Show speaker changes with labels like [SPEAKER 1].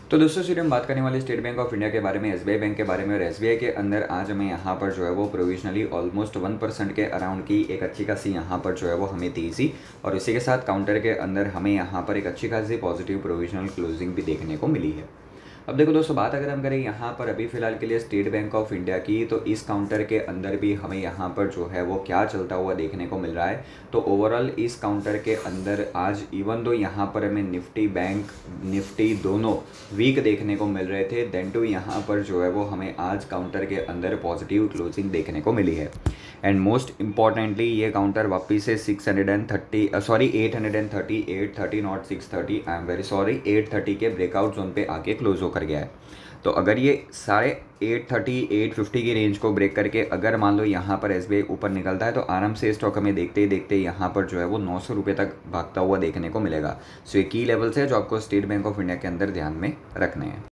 [SPEAKER 1] तो दोस्तों सीधे हम बात करने वाले स्टेट बैंक ऑफ इंडिया के बारे में, एसबीआई बैंक के बारे में। और एसबीआई के अंदर आज हमें यहाँ पर जो है वो प्रोविजनली ऑलमोस्ट 1% के अराउंड की एक अच्छी खासी यहाँ पर जो है वो हमें दी सी, और इसी के साथ काउंटर के अंदर हमें यहाँ पर एक अच्छी खासी पॉजिटिव प्रोविजनल क्लोजिंग भी देखने को मिली है। अब देखो दोस्तों, बात अगर हम करें यहाँ पर अभी फ़िलहाल के लिए स्टेट बैंक ऑफ इंडिया की, तो इस काउंटर के अंदर भी हमें यहाँ पर जो है वो क्या चलता हुआ देखने को मिल रहा है। तो ओवरऑल इस काउंटर के अंदर आज इवन दो यहाँ पर हमें निफ्टी बैंक निफ्टी दोनों वीक देखने को मिल रहे थे, देन टू यहाँ पर जो है वो हमें आज काउंटर के अंदर पॉजिटिव क्लोजिंग देखने को मिली है। एंड मोस्ट इंपॉर्टेंटली ये काउंटर वापस से 830 830 not 630, I am very sorry, 830 के ब्रेकआउट जोन पे आके क्लोज होकर गया है। तो अगर ये सारे 830 850 की रेंज को ब्रेक करके अगर मान लो यहाँ पर एसबीआई ऊपर निकलता है, तो आराम से स्टॉक हमें देखते ही देखते यहाँ पर जो है वो 900 रुपये तक भागता हुआ देखने को मिलेगा। सो ये की लेवल्स है जो आपको स्टेट बैंक ऑफ इंडिया के अंदर ध्यान में रखने हैं।